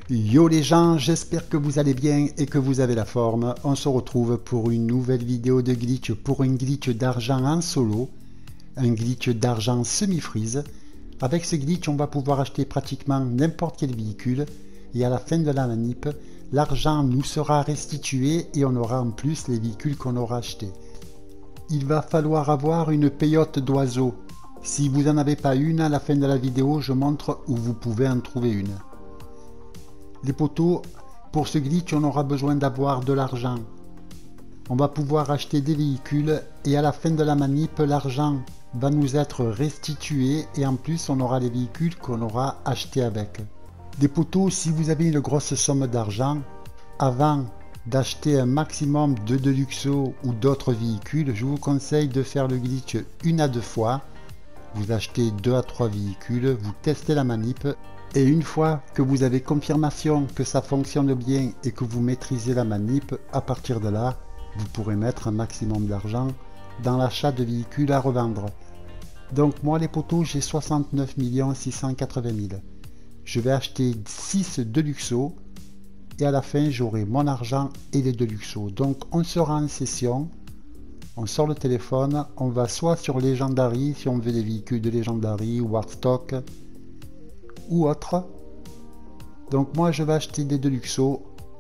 Yo les gens, j'espère que vous allez bien et que vous avez la forme. On se retrouve pour une nouvelle vidéo de glitch, pour un glitch d'argent en solo, un glitch d'argent semi-freeze. Avec ce glitch, on va pouvoir acheter pratiquement n'importe quel véhicule et à la fin de la manip, l'argent nous sera restitué et on aura en plus les véhicules qu'on aura achetés. Il va falloir avoir une peyote d'oiseau. Si vous n'en avez pas une, à la fin de la vidéo, je montre où vous pouvez en trouver une. Les potos, pour ce glitch, on aura besoin d'avoir de l'argent. On va pouvoir acheter des véhicules et à la fin de la manip, l'argent va nous être restitué et en plus, on aura les véhicules qu'on aura achetés avec. Les potos, si vous avez une grosse somme d'argent, avant d'acheter un maximum de Deluxo ou d'autres véhicules, je vous conseille de faire le glitch 1 à 2 fois. Vous achetez 2 à 3 véhicules, vous testez la manip. Et une fois que vous avez confirmation que ça fonctionne bien et que vous maîtrisez la manip, à partir de là, vous pourrez mettre un maximum d'argent dans l'achat de véhicules à revendre. Donc moi les potos, j'ai 69 680 000. Je vais acheter 6 Deluxo et à la fin j'aurai mon argent et les Deluxo. Donc on sera en session, on sort le téléphone, on va soit sur Legendary si on veut des véhicules de Legendary ou Hardstock ou autre. Donc moi je vais acheter des Deluxo.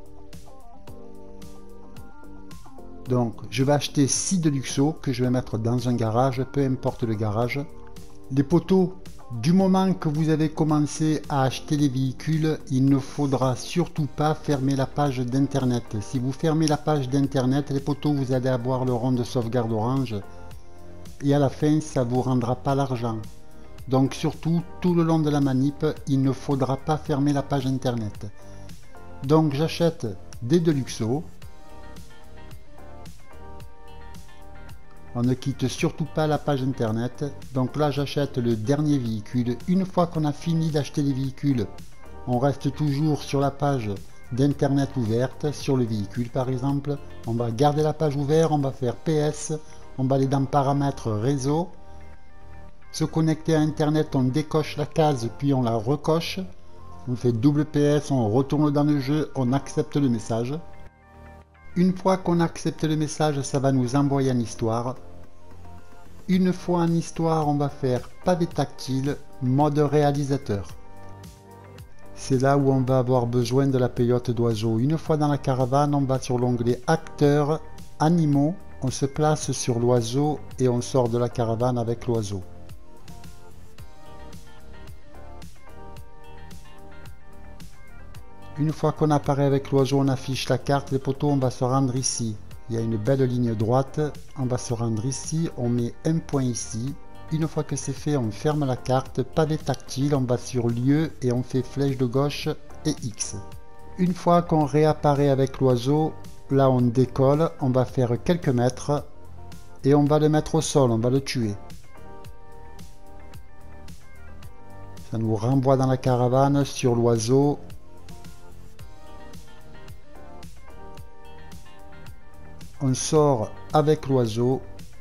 Donc je vais acheter 6 Deluxo que je vais mettre dans un garage, peu importe le garage. Les potos, du moment que vous avez commencé à acheter les véhicules, il ne faudra surtout pas fermer la page d'internet. Si vous fermez la page d'internet, les potos, vous allez avoir le rond de sauvegarde orange et à la fin ça vous rendra pas l'argent. Donc surtout, tout le long de la manip, il ne faudra pas fermer la page internet. Donc j'achète des Deluxo. On ne quitte surtout pas la page internet. Donc là j'achète le dernier véhicule. Une fois qu'on a fini d'acheter les véhicules, on reste toujours sur la page d'internet ouverte, sur le véhicule par exemple. On va garder la page ouverte, on va faire PS, on va aller dans paramètres réseau. Se connecter à internet, on décoche la case puis on la recoche, on fait double PS, on retourne dans le jeu, on accepte le message. Une fois qu'on accepte le message, ça va nous envoyer en histoire. Une fois en histoire, on va faire pavé tactile, mode réalisateur. C'est là où on va avoir besoin de la peyote d'oiseau. Une fois dans la caravane, on va sur l'onglet acteurs, animaux, on se place sur l'oiseau et on sort de la caravane avec l'oiseau. Une fois qu'on apparaît avec l'oiseau, on affiche la carte. Les potos, on va se rendre ici. Il y a une belle ligne droite. On va se rendre ici. On met un point ici. Une fois que c'est fait, on ferme la carte. Pavé tactile. On va sur lieu et on fait flèche de gauche et X. Une fois qu'on réapparaît avec l'oiseau, là on décolle. On va faire quelques mètres et on va le mettre au sol. On va le tuer. Ça nous renvoie dans la caravane sur l'oiseau. On sort avec l'oiseau.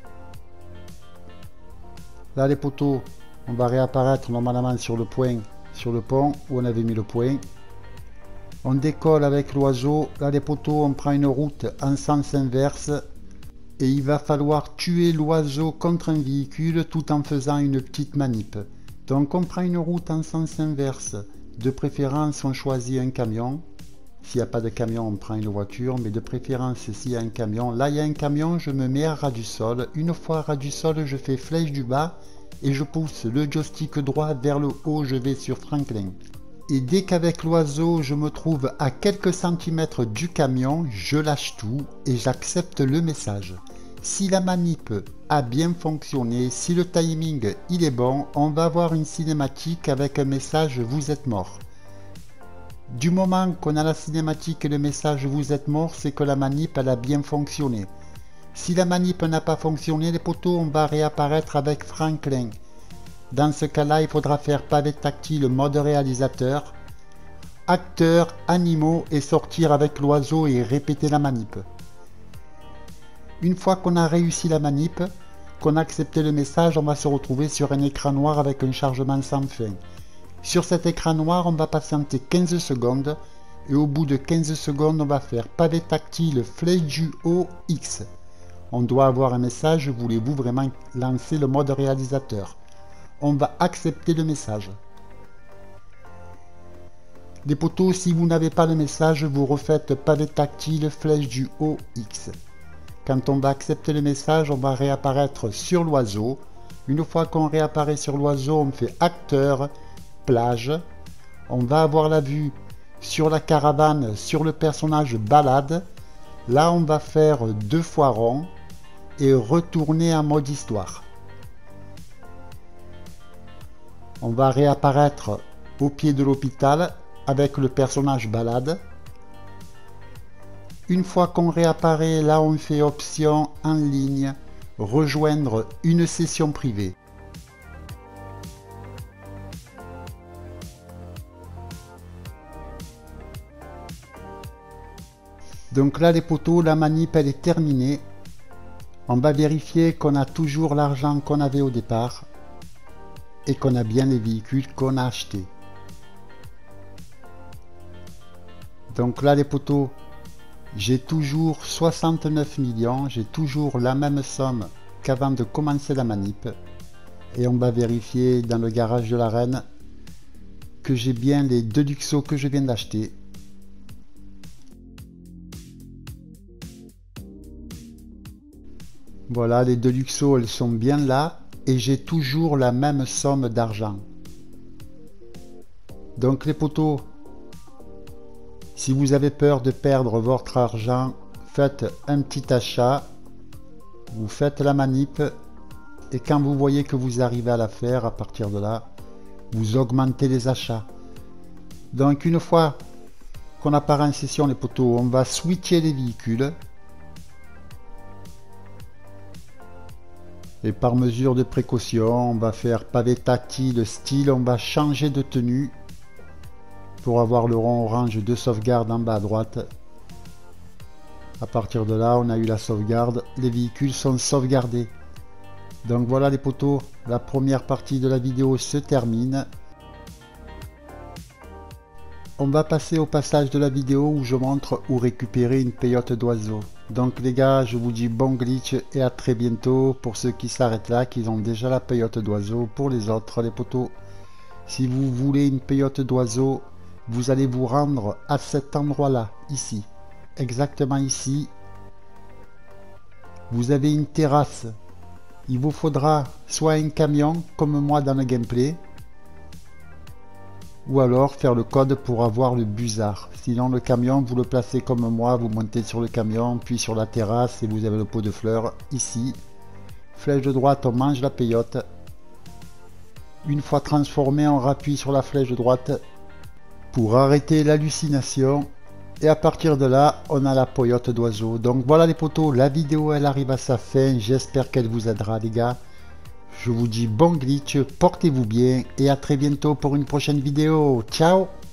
Là les potos, on va réapparaître normalement sur le point, sur le pont où on avait mis le point. On décolle avec l'oiseau. Là les potos, on prend une route en sens inverse et il va falloir tuer l'oiseau contre un véhicule tout en faisant une petite manip. Donc on prend une route en sens inverse. De préférence on choisit un camion. S'il n'y a pas de camion, on prend une voiture, mais de préférence s'il y a un camion. Là, il y a un camion, je me mets à ras du sol. Une fois à ras du sol, je fais flèche du bas et je pousse le joystick droit vers le haut, je vais sur Franklin. Et dès qu'avec l'oiseau, je me trouve à quelques centimètres du camion, je lâche tout et j'accepte le message. Si la manip a bien fonctionné, si le timing il est bon, on va avoir une cinématique avec un message « Vous êtes mort ». Du moment qu'on a la cinématique et le message vous êtes mort, c'est que la manip elle a bien fonctionné. Si la manip n'a pas fonctionné, les potos, on va réapparaître avec Franklin. Dans ce cas-là, il faudra faire pavé tactile mode réalisateur, acteurs, animaux et sortir avec l'oiseau et répéter la manip. Une fois qu'on a réussi la manip, qu'on a accepté le message, on va se retrouver sur un écran noir avec un chargement sans fin. Sur cet écran noir, on va patienter 15 secondes et au bout de 15 secondes, on va faire pavé tactile, flèche du haut, X. On doit avoir un message, voulez-vous vraiment lancer le mode réalisateur? On va accepter le message. Les poteaux, si vous n'avez pas le message, vous refaites pavé tactile, flèche du haut, X. Quand on va accepter le message, on va réapparaître sur l'oiseau. Une fois qu'on réapparaît sur l'oiseau, on fait acteur, plage. On va avoir la vue sur la caravane, sur le personnage balade. Là, on va faire 2 fois rond et retourner en mode histoire. On va réapparaître au pied de l'hôpital avec le personnage balade. Une fois qu'on réapparaît, là on fait option en ligne, rejoindre une session privée. Donc là les poteaux, la manip elle est terminée. On va vérifier qu'on a toujours l'argent qu'on avait au départ et qu'on a bien les véhicules qu'on a achetés. Donc là les poteaux, j'ai toujours 69 millions, j'ai toujours la même somme qu'avant de commencer la manip. Et on va vérifier dans le garage de la reine que j'ai bien les 2 Luxos que je viens d'acheter. Voilà, les 2 Luxos, elles sont bien là et j'ai toujours la même somme d'argent. Donc les poteaux, si vous avez peur de perdre votre argent, faites un petit achat, vous faites la manip et quand vous voyez que vous arrivez à la faire, à partir de là, vous augmentez les achats. Donc une fois qu'on apparaît en session les poteaux, on va switcher les véhicules. Et par mesure de précaution, on va faire pavé tactile style, on va changer de tenue pour avoir le rond orange de sauvegarde en bas à droite. À partir de là, on a eu la sauvegarde, les véhicules sont sauvegardés. Donc voilà les poteaux, la première partie de la vidéo se termine. On va passer au passage de la vidéo où je montre où récupérer une peyote d'oiseau. Donc les gars, je vous dis bon glitch et à très bientôt pour ceux qui s'arrêtent là, qui ont déjà la peyote d'oiseau. Pour les autres, les poteaux, si vous voulez une peyote d'oiseau, vous allez vous rendre à cet endroit-là, ici, exactement ici. Vous avez une terrasse. Il vous faudra soit un camion, comme moi dans le gameplay, ou alors faire le code pour avoir le busard. Sinon le camion, vous le placez comme moi, vous montez sur le camion, puis sur la terrasse et vous avez le pot de fleurs ici. Flèche de droite, on mange la peyote. Une fois transformé, on rappuie sur la flèche de droite pour arrêter l'hallucination. Et à partir de là, on a la peyote d'oiseau. Donc voilà les poteaux, la vidéo elle arrive à sa fin. J'espère qu'elle vous aidera les gars. Je vous dis bon glitch, portez-vous bien et à très bientôt pour une prochaine vidéo. Ciao!